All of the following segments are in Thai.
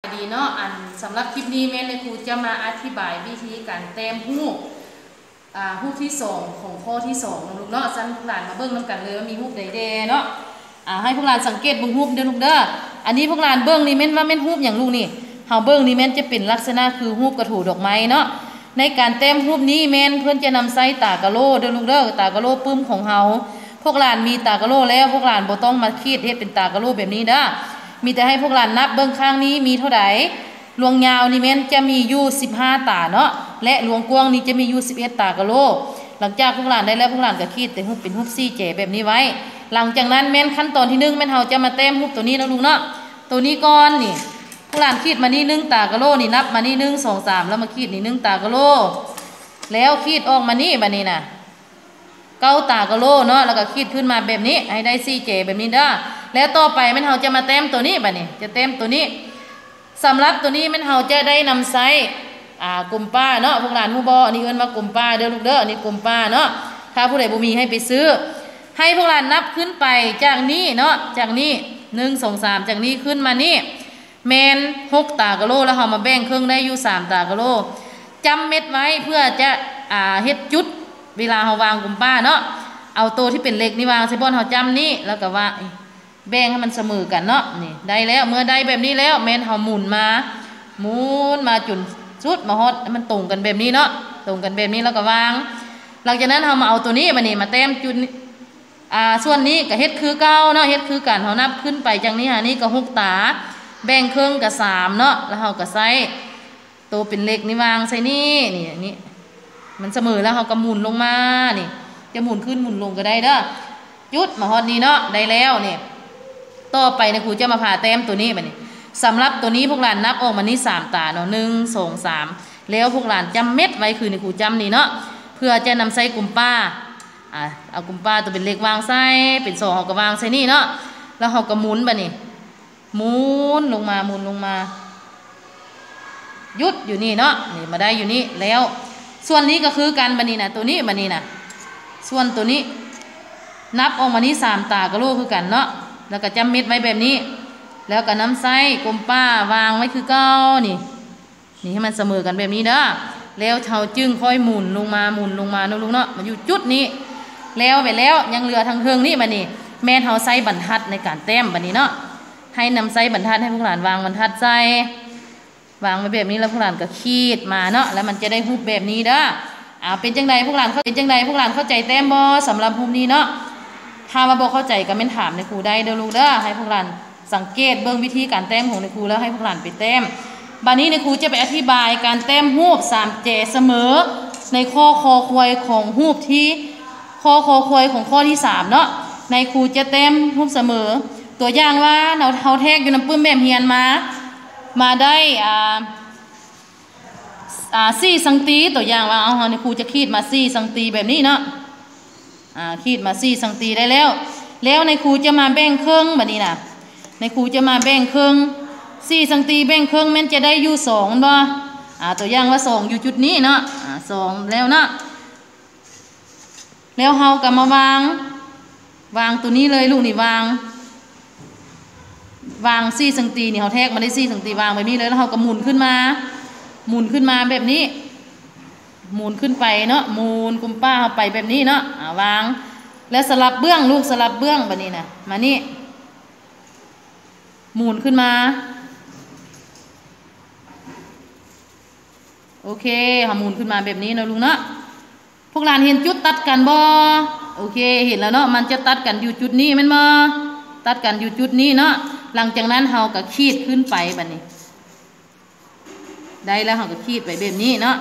ดีเนาะสำหรับคลิปนี้แม่ในครูจะมาอธิบายวิธีการแต้มรูปที่2ของข้อที่2นะลูกเนาะสั้นพวกหลานมาเบิ้งน้ำกันเลยว่ามีรูปใดๆเนาะให้พวกหลานสังเกตเบิ้งรูปเด้อลูกเด้ออันนี้พวกหลานเบิ้งนี่แม่นว่าแม่นรูปอย่างลูกนี่เฮาเบิ้งนี่แม่นจะเป็นลักษณะคือรูปกระถูดอกไม้เนาะในการแต้มรูปนี้แม่นเพื่อนจะนำไส้ตากะโลเด้อลูกเด้อตากะโลปึ้มของเฮาพวกหลานมีตากะโลแล้วพวกหลานบ่ต้องมาคิดเฮ็ดเป็นตากะโลแบบนี้เด้อมีแต่ให้พวกหลานนับเบิ้งข้างนี้มีเท่าใดลวงยาวนี่แม่นจะมีอยู่15ตาเนาะและลวงกว้างนี่จะมีอยู่11ตากะโลหลังจากพวกหลานได้แล้วพวกหลานก็ขีดแต่รูปเป็นรูปซี่เจแบบนี้ไว้หลังจากนั้นแม่นขั้นตอนที่1แม่นเฮาจะมาแต้มรูปตัวนี้นะลูกเนาะตัวนี้ก่อนนี่พวกหลานขีดมานี่1ตากะโลนี่นับมานี่1 2 3แล้วมาขีดนี่1ตากะโลแล้วขีดออกมานี่บัดนี้น่ะ9ตากะโลเนาะแล้วก็ขีดขึ้นมาแบบนี้ให้ได้ซี่เจแบบนี้เด้อแล้วต่อไปแม่นเฮาจะมาแต้มตัวนี้บัดนี้จะแต้มตัวนี้สำหรับตัวนี้แม่นเฮาจะได้นำไซส์กลมป้าเนาะพวกหลานฮู้บ่อันนี้เอิ้นว่ากลมป้าเด้อลูกเด้ออันนี้กลมป้าเนาะถ้าผู้ใดบ่มีให้ไปซื้อให้พวกหลานนับขึ้นไปจากนี้เนาะจากนี้1 2 3จากนี้ขึ้นมานี่แม่น6ตากะโลแล้วเฮามาแบ่งครึ่งได้อยู่3ตากะโลจำเม็ดไว้เพื่อจะเฮ็ดจุดเวลาเฮาวางกลมป้าเนาะเอาตัวที่เป็นเหล็กนี่วางใส่บ่อนเฮาจำนี่แล้วก็ว่าแบ่งให้มันเสมอกันเนาะนี่ได้แล้วเมื่อได้แบบนี้แล้วแม่นเฮาหมุนมาจนสุดมาฮอดมันตรงกันแบบนี้เนาะตรงกันแบบนี้แล้วก็วางหลังจากนั้นเฮามาเอาตัวนี้มานี่มาแต้มจุดส่วนนี้ก็เฮ็ดคือเก่าเนาะเฮ็ดคือกันเฮานับขึ้นไปจังนี้นี่ก็6ตาแบ่งครึ่งก็3เนาะแล้วเฮาก็ใส่ตัวเป็นเหล็กนี่วางใส่นี่มันเสมอแล้วเฮาก็หมุนลงมานี่จะหมุนขึ้นหมุนลงก็ได้เด้อจุดมาฮอดนี้เนาะได้แล้วนี่ต่อไปนะครูจะมาผ่าแต้มตัวนี้บัดนี้สำหรับตัวนี้พวกหลานนับออกมานี่3ตาเนาะ1 2 3แล้วพวกหลานจำเม็ดไว้คือในครูจำนี่เนาะเพื่อจะนำใส่กลุ่มป้าเอากลุ่มป้าตัวเป็นเล็กวางใส่เป็น2เฮาก็วางใส่นี่เนาะแล้วเฮาก็หมุนบัดนี้หมุนลงมาหยุดอยู่นี่เนาะนี่มาได้อยู่นี่แล้วส่วนนี้ก็คือกันบัดนี้นะตัวนี้บัดนี้นะส่วนตัวนี้นับออกมานี่3ตากะโลคือกันเนาะแล้วก็จำเม็ดไว้แบบนี้แล้วก็น้ำไส้กลมป้าวางไว้คือเก้านี่ให้มันเสมอกันแบบนี้เด้อแล้วเฮาจึงค่อยหมุนลงมานะลูกเนาะมาอยู่จุดนี้แล้วไปแล้วยังเหลือทางเทิงนี่บัดนี้แม่นเฮาใส่บรรทัดในการแต้มบัดนี้เนาะให้นำไส้บรรทัดให้พวกหลานวางบรรทัดใส่วางไว้แบบนี้แล้วพวกหลานก็ขีดมาเนาะแล้วมันจะได้รูปแบบนี้เด้อเป็นจังใดพวกหลานเข้าใจแต้มบ่สำหรับรูปนี้เนาะถ้ามาบอกเข้าใจก็เป็นถามในครูได้เด้อลูกเด้อให้พวกหลานสังเกตเบิ่งวิธีการแต้มของในครูแล้วให้พวกหลานไปแต้มบัดนี้ในครูจะไปอธิบายการแต้มรูป3เจเสมอในข้อคอควายของรูปที่ข้อคอควายของข้อที่3เนาะในครูจะแต้มรูปเสมอตัวอย่างว่าเฮาแทกอยู่น้ำปื้มแบบเฮียนมาได้4 สังตีตัวอย่างว่าเอาในครูจะขีดมา4 สังตีแบบนี้เนาะขีดมา4 สังตีได้แล้วในครูจะมาแบ่งครึ่งแบบนี้นะในครูจะมาแบ่งครึ่ง4 สังตีแบ่งครึ่งแม่นจะได้อยู่2บ่ตัวอย่างว่า2อยู่จุดนี้เนาะ2แล้วเนาะแล้วเฮาก็มาวางตัวนี้เลยลูกนี่วาง4 สังตีนี่เฮาแทกมาได้4 สังตีวางแบบนี้เลยแล้วเฮาก็หมุนขึ้นมาแบบนี้หมุนขึ้นไปเนาะหมุนกุมป้าเข้าไปแบบนี้เนาะวางแล้วสลับเบื้องลูกสลับเบื้องแบบนี้นะมานี่หมุนขึ้นมาโอเคหมุนขึ้นมาแบบนี้นะลุงเนาะพวกหลานเห็นจุดตัดกันบ่โอเคเห็นแล้วเนาะมันจะตัดกันอยู่จุดนี้แม่นบ่ตัดกันอยู่จุดนี้เนาะหลังจากนั้นเฮาก็ขีดขึ้นไปแบบนี้ได้แล้วเฮาก็ขีดไปแบบนี้เนาะ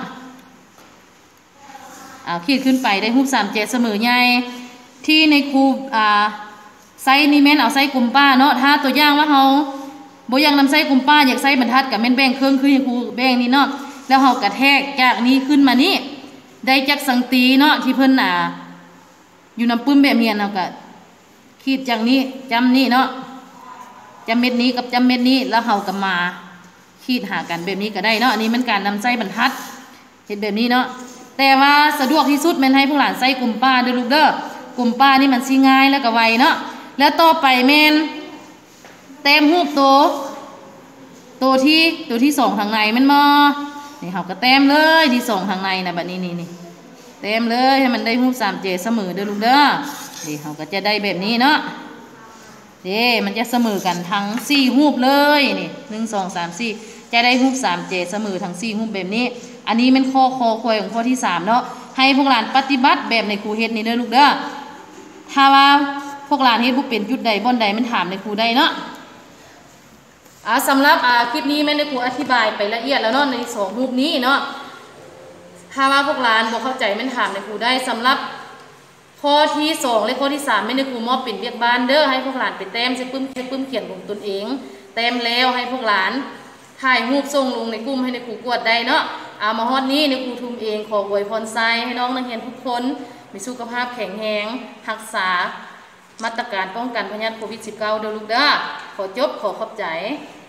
ขีดขึ้นไปได้รูป3เจเสมอใหญ่ที่ในครูไซนี่แม่นเอาไซกลุ่มป้าเนาะถ้าตัวอย่างว่าเฮาบ่อยากนำไซกลุ่มป้าอยากไซบรรทัดกับแม่นแบ่งครึ่งคือครูแบ่งนี่เนาะแล้วเฮากระแทกจากนี้ขึ้นมานี่ได้จักสังตีเนาะที่เพิ่นอยู่น้ำปื้มแบบเฮียนเฮาก็ขีดจากนี้จำนี่เนาะจำเม็ดนี้กับจำเม็ดนี้แล้วเฮาก็มาขีดหากันแบบนี้ก็ได้เนาะอันนี้มันการนำไซบรรทัดเห็นแบบนี้เนาะแต่ว่าสะดวกที่สุดแม่นให้พวกหลานใส่กลุ่มป้าเด้อลูกเด้อกลุ่มป้านี่มันสิง่ายแล้วก็ไวเนาะแล้วต่อไปแม่นแต้มรูปโตตัวที่2ทางในมันมานี่เขาก็แต้มเลยที่2ทางในนะแบบนี้นี่แต้มเลยให้มันได้รูป3Jเสมอเด้อลูกเด้อนี่เขาก็จะได้แบบนี้เนาะมันจะเสมอกันทั้ง4รูปเลยนี่1 2 3 4จะได้รูป3Jเสมอทั้ง4รูปแบบนี้อันนี้มันข้อควายของข้อที่3เนาะให้พวกหลานปฏิบัติแบบในครูเฮ็ดนี่เด้อลูกเด้อถ้าว่าพวกหลานเฮ็ดบ่เป็นจุดใดบ่อนใดมันถามในครูได้เนาะสำหรับคลิปนี้แม่ในครูอธิบายไปละเอียดแล้วเนาะใน2รูปนี้เนาะถ้าว่าพวกหลานบ่เข้าใจมันถามในครูได้สำหรับข้อที่2และข้อที่3แม่ในครูมอบเป็นเวียกบ้านเด้อให้พวกหลานไปแต้มใส่ปึ้มเขียนของตนเองแต้มแล้วให้พวกหลานถ่ายรูปส่งลงในกลุ่มให้ในครูกวดได้เนาะมาฮอดนี้ในครูทุมเองขออวยพรไซให้น้องนักเรียนทุกคนมีสุขภาพแข็งแรงรักษามาตรการป้องกันพยาธิโควิด -19 เด้อลูกเด้อขอจบขอขอบใจ